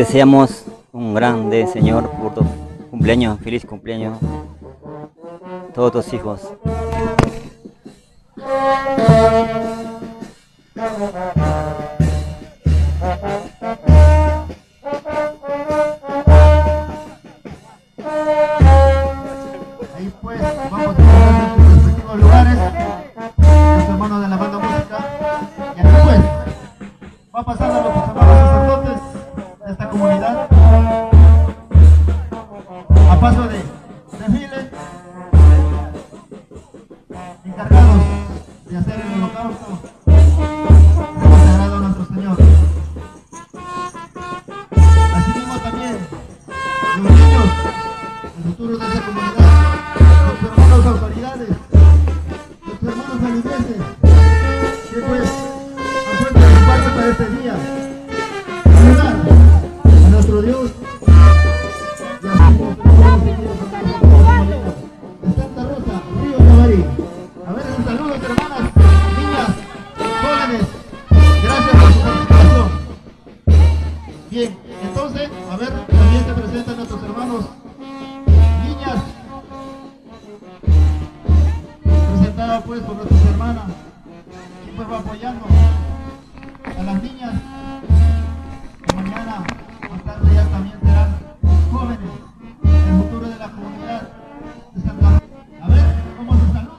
deseamos un grande Señor por tu cumpleaños, feliz cumpleaños, todos tus hijos. Ahí pues vamos a poner en sus respectivos lugares, los hermanos de la banda música, y aquí pues va a pasar a los hermanos sacerdotes de esta comunidad a paso de desfile, encargados de hacer el holocausto consagrado a nuestro Señor. Asimismo también los niños, el futuro de esta comunidad, los hermanos autoridades, los hermanos feligreses, que pues apuestan su parte para este día, ayudar a nuestro Dios y así como tenemos seguidos de Santa Rosa, Río Yabarí. A ver, un saludo, hermanas, niñas, jóvenes, gracias por su participación. Bien, entonces, a ver, también se presentan nuestros hermanos, niñas, presentada pues por nuestras hermanas, y pues va apoyando a las niñas, que mañana, más tarde ya también serán jóvenes, el futuro de la comunidad de Santa Rosa. A ver, ¿cómo se saluda?